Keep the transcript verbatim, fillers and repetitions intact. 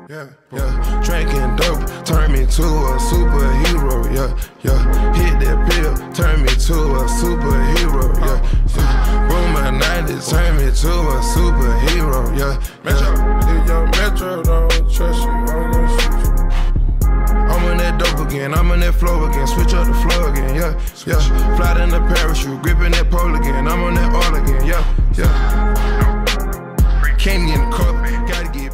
Yeah, yeah. Drinking dope turned me to a superhero. Yeah, yeah. Hit that pill, turned me to a superhero. Yeah, yeah. Boom, my nineties turned me to a superhero. Yeah, Metro, if young Metro don't trust you, I'm gonna shoot you. I'm on that dope again, I'm on that flow again. Switch up the flow again. Yeah, yeah. Fly in the parachute, gripping that pole again. I'm on that all again. Yeah, yeah. Can't get in the cup, gotta get.